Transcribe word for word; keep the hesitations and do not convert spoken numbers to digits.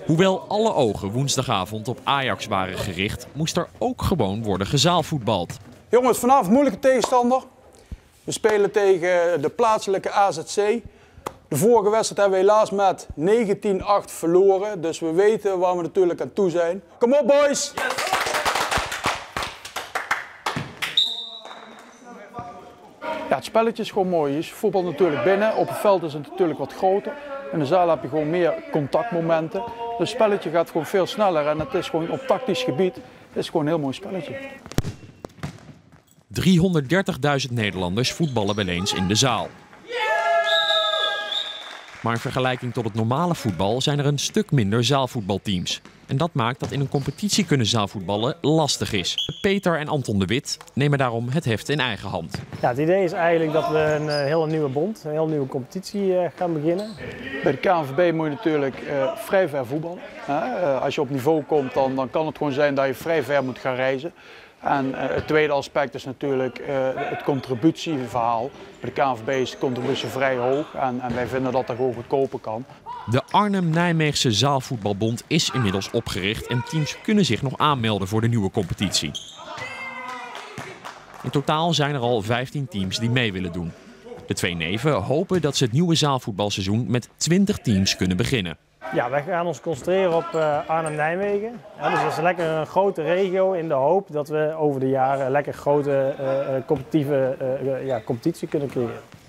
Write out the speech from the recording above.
Hoewel alle ogen woensdagavond op Ajax waren gericht, moest er ook gewoon worden gezaalvoetbald. Jongens, vanavond moeilijke tegenstander. We spelen tegen de plaatselijke A Z C. De vorige wedstrijd hebben we helaas met negentien acht verloren. Dus we weten waar we natuurlijk aan toe zijn. Kom op, boys! Yes. Ja, het spelletje is gewoon mooi. Je voetbal natuurlijk binnen. Op het veld is het natuurlijk wat groter. In de zaal heb je gewoon meer contactmomenten. Dus het spelletje gaat gewoon veel sneller. En het is gewoon op tactisch gebied. Het is gewoon een heel mooi spelletje. driehonderddertigduizend Nederlanders voetballen wel eens in de zaal. Maar in vergelijking tot het normale voetbal zijn er een stuk minder zaalvoetbalteams. En dat maakt dat in een competitie kunnen zaalvoetballen lastig is. Peter en Anton de Wit nemen daarom het heft in eigen hand. Ja, het idee is eigenlijk dat we een uh, hele nieuwe bond, een hele nieuwe competitie uh, gaan beginnen. Bij de K N V B moet je natuurlijk uh, vrij ver voetballen. Uh, als je op niveau komt, dan, dan kan het gewoon zijn dat je vrij ver moet gaan reizen. En uh, het tweede aspect is natuurlijk uh, het contributieverhaal. Bij de K N V B is de contributie vrij hoog en, en wij vinden dat dat gewoon goedkoper kan. De Arnhem-Nijmeegse Zaalvoetbalbond is inmiddels opgericht en teams kunnen zich nog aanmelden voor de nieuwe competitie. In totaal zijn er al vijftien teams die mee willen doen. De twee neven hopen dat ze het nieuwe zaalvoetbalseizoen met twintig teams kunnen beginnen. Ja, wij gaan ons concentreren op uh, Arnhem-Nijmegen. Ja, dus dat is lekker een grote regio in de hoop dat we over de jaren een lekker grote uh, competitieve uh, ja, competitie kunnen creëren.